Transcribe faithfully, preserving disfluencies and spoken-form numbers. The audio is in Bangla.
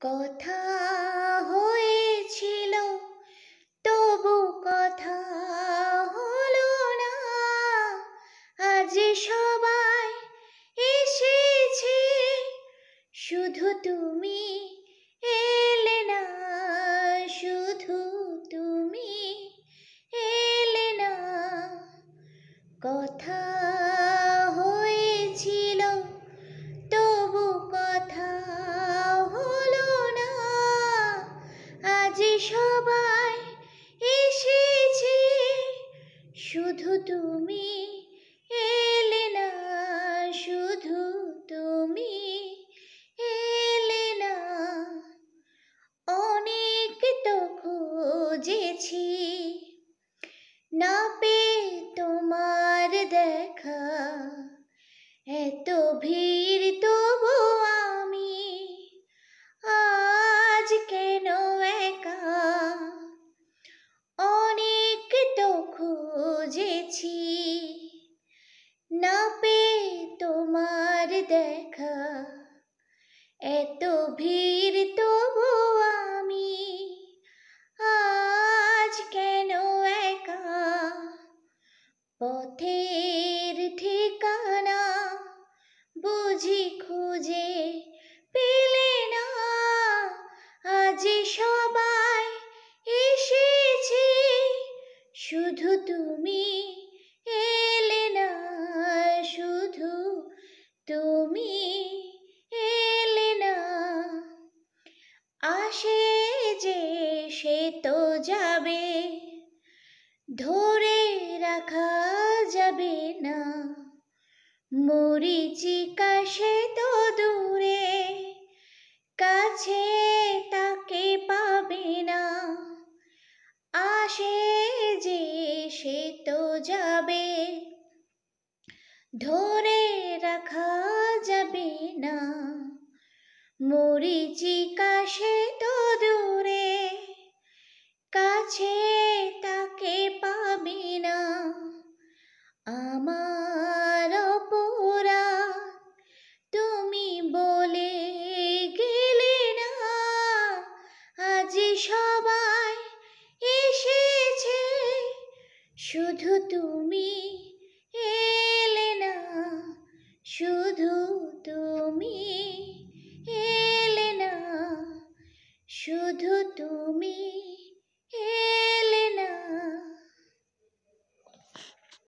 কথা হয়েছিল তবু কথা হলো না। আজ সবাই এসেছে, শুধু তুমি এলে না, শুধু তুমি এলে না। কথা হয়েছিল তবু কথা হলো না। আজ সবাই এসেছে, শুধু তুমি এলে না, শুধু তুমি এলে না। অনেক তো খুঁজেছি, না পেয়ে তোমার দেখা। এত ভিড় তবু আমি আজ কেন একা। অনেক তো খুঁজেছি, না পেয়ে তোমার দেখা। এত ভিড় তবু আমি আজ কেন একা। পথের ঠিকানা বুঝি খুঁজে পেলে না। আজ সবাই এসেছে, শুধু তুমি এলে না, শুধু তুমি এলে না। আসে যে সে তো যাবে, ধরে রাখা যাবে না। মরীচিকা সে তো দূরে, কাছে তাকে পাবে না। আসে যে সে তো যাবে, ধরে রাখা যাবে না। মরীচিকা সে